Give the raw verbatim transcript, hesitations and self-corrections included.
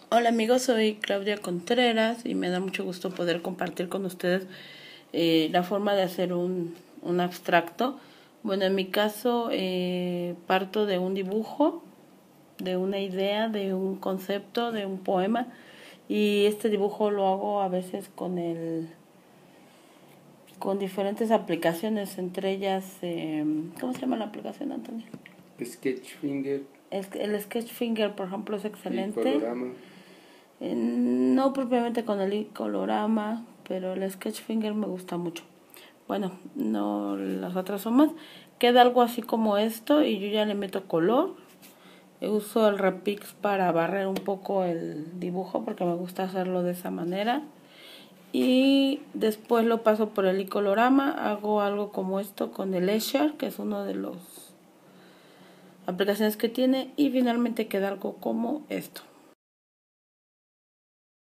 Hola amigos, soy Claudia Contreras y me da mucho gusto poder compartir con ustedes eh, la forma de hacer un, un abstracto. Bueno, en mi caso eh, parto de un dibujo, de una idea, de un concepto, de un poema, y este dibujo lo hago a veces con el con diferentes aplicaciones, entre ellas eh, ¿cómo se llama la aplicación, Antonio? Sketchfinger. El, el Sketchfinger, por ejemplo, es excelente. Y Colorama. Eh, no propiamente con el colorama, pero el Sketchfinger me gusta mucho. Bueno, no, las otras son más. Queda algo así como esto y yo ya le meto color. Uso el Repix para barrer un poco el dibujo porque me gusta hacerlo de esa manera. Y después lo paso por el icolorama. Hago algo como esto con el Escher, que es uno de los aplicaciones que tiene. Y finalmente queda algo como esto.